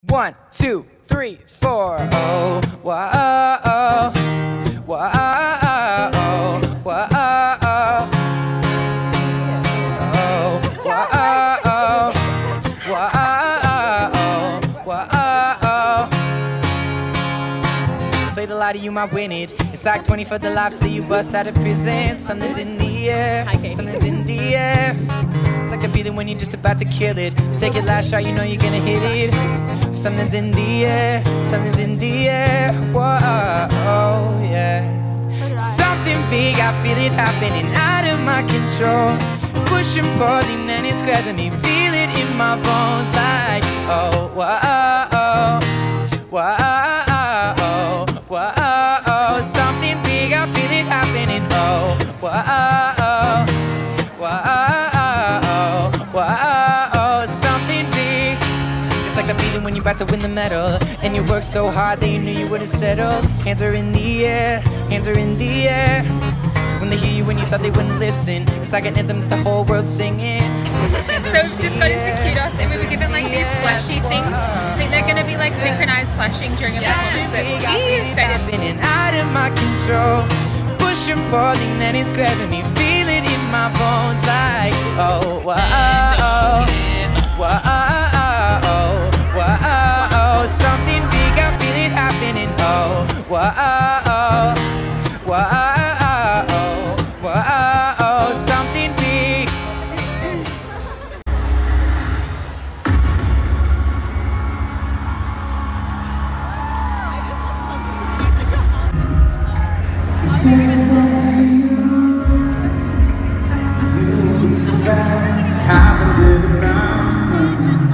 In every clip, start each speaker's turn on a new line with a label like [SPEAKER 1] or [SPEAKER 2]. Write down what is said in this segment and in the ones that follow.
[SPEAKER 1] 1, 2, 3, 4. Oh, whoa, oh, whoa, oh, whoa, oh, whoa, oh, whoa, oh. Played a lot of you might win it. It's like 20 for the life, so you bust out of prison. Something's in the air, something's in the air. It's like the feeling when you're just about to kill it. Take it last shot, you know you're gonna hit it. Something's in the air, something's in the air. Whoa, oh, yeah. Something big, I feel it happening out of my control. Pushing, pulling, and it's grabbing me. Feel it in my bones like, oh, whoa, oh, whoa, oh, whoa, oh. Something big, I feel it happening. Oh, whoa, oh, whoa, whoa, something big. It's like the feeling when you're about to win the medal, and you work so hard that you knew you would've settled. Hands are in the air, hands are in the air. When they hear you when you thought they wouldn't listen, it's like an anthem that the whole world's singing.
[SPEAKER 2] So just got into kudos, and we were given like these fleshy things. I think they're gonna be like synchronized flashing during a performance. But he's
[SPEAKER 1] spinning out of my control. Pushing, pulling, and it's grabbing me. Feel it in my bones like, oh, whoa, oh, whoa, oh, whoa, something big, I feel it happening. Oh, whoa, whoa, whoa, something big.
[SPEAKER 3] You'll be surprised, happens every time.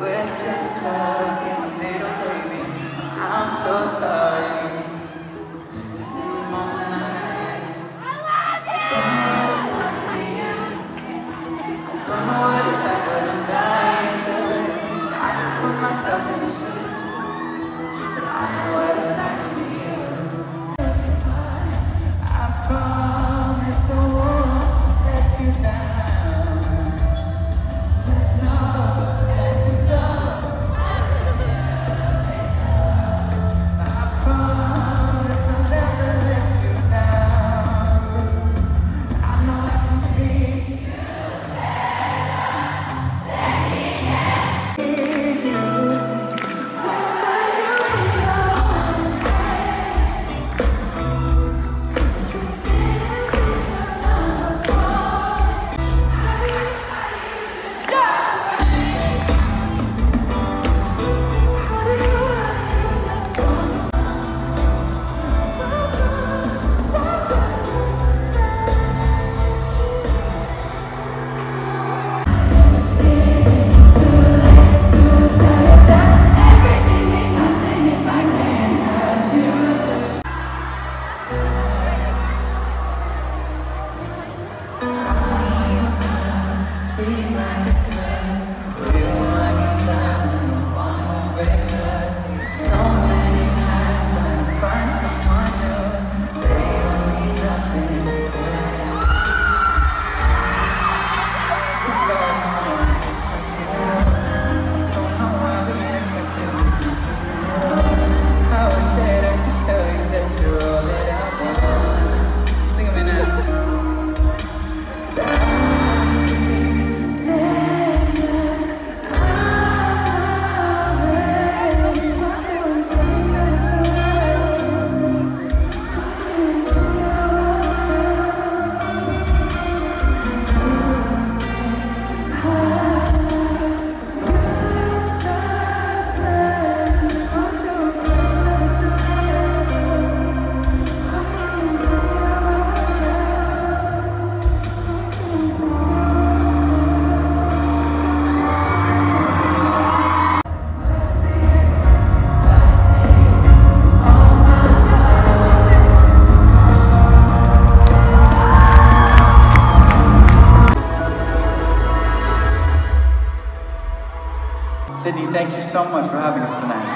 [SPEAKER 1] We're still stuck in the middle, baby. I'm so sorry. It's in my mind. I love you. I don't know what it's like, but I'm dying to. I can put myself in the shoes, but I know what it's like to be you. I promise I won't let you down. Just know that you know I promise I'll never let you down. So I know I can treat you she's like a curse, real like a child, and no one won't break us. So many times trying to find someone new, they don't mean nothing good. Let's go back to someone that's just push it up. Don't know why we end up giving something real. I wish that I could tell you that you're all that I want. Sing with me now. 'Cause I Sydney, thank you so much for having us tonight.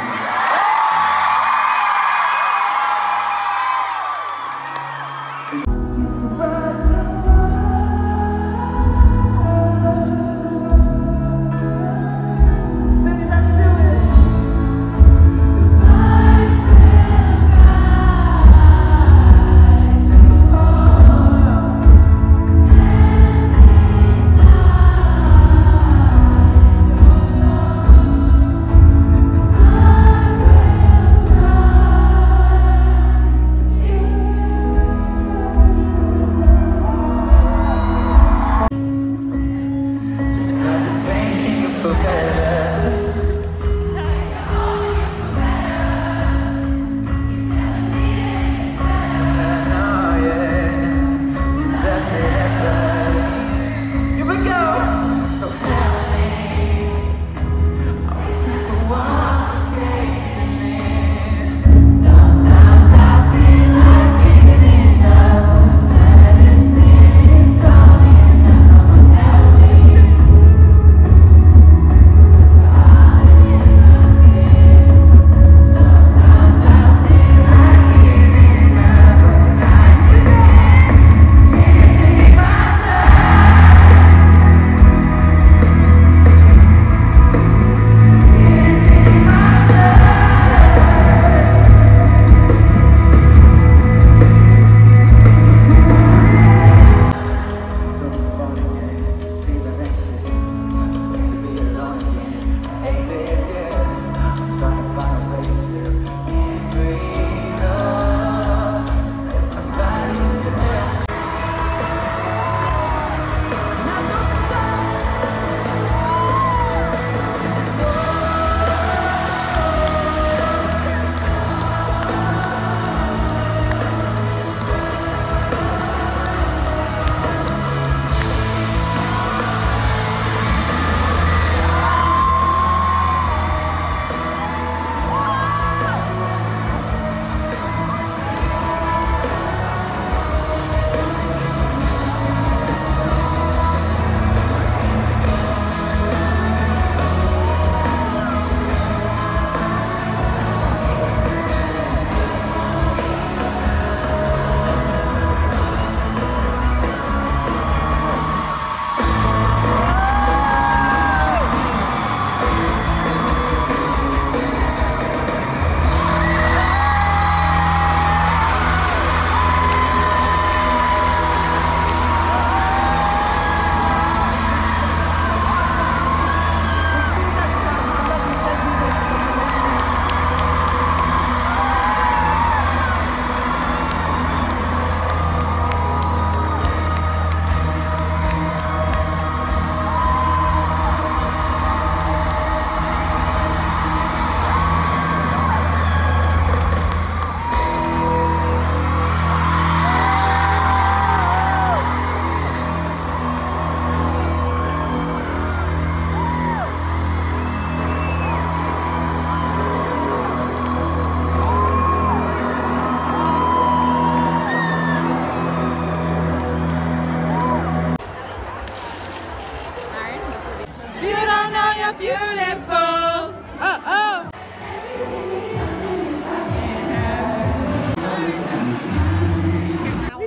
[SPEAKER 3] Time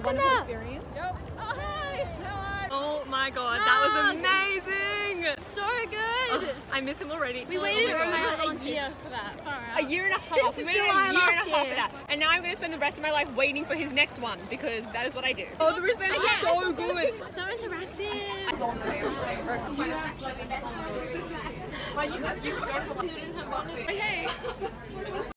[SPEAKER 3] experience?
[SPEAKER 2] Yep. Oh, hi. Hi.
[SPEAKER 4] Oh my god, that was amazing!
[SPEAKER 3] So good.
[SPEAKER 4] I miss him already.
[SPEAKER 3] We waited a year for that.
[SPEAKER 4] A year and a half.
[SPEAKER 3] Since
[SPEAKER 4] We waited
[SPEAKER 3] July
[SPEAKER 4] a year and
[SPEAKER 3] last
[SPEAKER 4] a half
[SPEAKER 3] year.
[SPEAKER 4] for that. And now I'm going to spend the rest of my life waiting for his next one because that is what I do. Oh, the wristband is so good.
[SPEAKER 3] So interactive.
[SPEAKER 4] Hey.